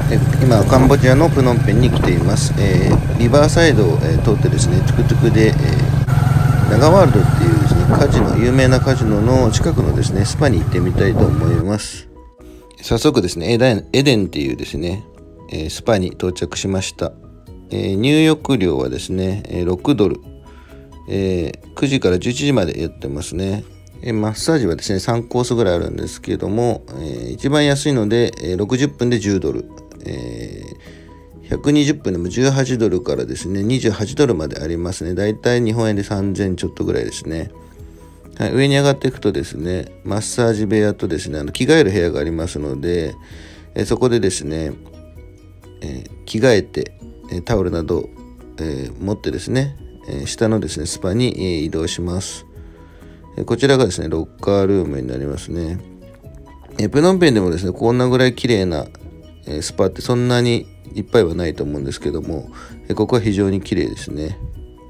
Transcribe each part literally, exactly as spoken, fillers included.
え今カンボジアのプノンペンに来ています。えー、リバーサイドを、えー、通ってですね、トゥクトゥクで、えー、ナガワールドっていうですね、カジノ、有名なカジノの近くのですね、スパに行ってみたいと思います。早速ですね、エデン、エデンっていうですね、えー、スパに到着しました。えー、入浴料はですね、ろくドル、えー、くじからじゅういちじまでやってますね。えー、マッサージはですね、さんコースぐらいあるんですけども、えー、一番安いので、えー、ろくじゅっぷんでじゅうドル。えー、ひゃくにじゅっぷんでもじゅうはちドルからですね、にじゅうはちドルまでありますね。だいたい日本円でさんぜんちょっとぐらいですね。はい、上に上がっていくとですね、マッサージ部屋とですね、あの着替える部屋がありますので、えー、そこでですね、えー、着替えて、えー、タオルなど、えー、持ってですね、えー、下のですね、スパに、えー、移動します。えー、こちらがですね、ロッカールームになりますね。えー、プノンペンでもですね、こんなぐらい綺麗なスパってそんなにいっぱいはないと思うんですけども、ここは非常に綺麗ですね。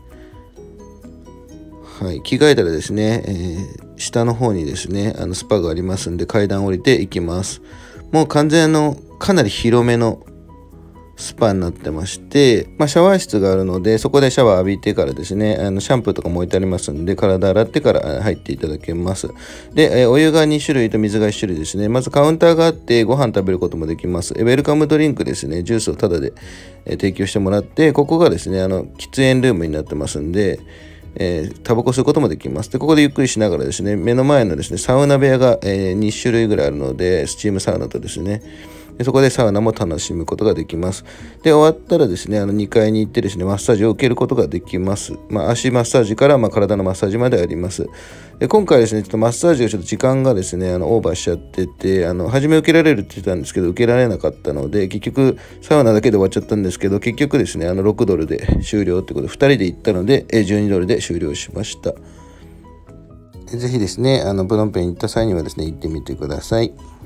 はい、着替えたらですね、えー、下の方にですね、あのスパがありますんで階段降りていきます。もう完全のかなり広めのスパになってまして、まあ、シャワー室があるので、そこでシャワー浴びてからですね、あのシャンプーとかも置いてありますんで、体洗ってから入っていただけます。で、えお湯がに種類と水がいち種類ですね。まずカウンターがあって、ご飯食べることもできます。ウェルカムドリンクですね、ジュースをタダで提供してもらって、ここがですね、あの喫煙ルームになってますんで、えー、タバコ吸うこともできます。で、ここでゆっくりしながらですね、目の前のですね、サウナ部屋が、えー、に種類ぐらいあるので、スチームサウナとですね、でそこでサウナも楽しむことができます。で、終わったらですね、あのにかいに行ってですね、マッサージを受けることができます。まあ、足マッサージから、まあ、体のマッサージまであります。で、今回ですね、ちょっとマッサージがちょっと時間がですね、あのオーバーしちゃってて、あの、初め受けられるって言ってたんですけど、受けられなかったので、結局、サウナだけで終わっちゃったんですけど、結局ですね、あのろくドルで終了ってことで、ふたりで行ったので、じゅうにドルで終了しました。ぜひですね、あの、プノンペンに行った際にはですね、行ってみてください。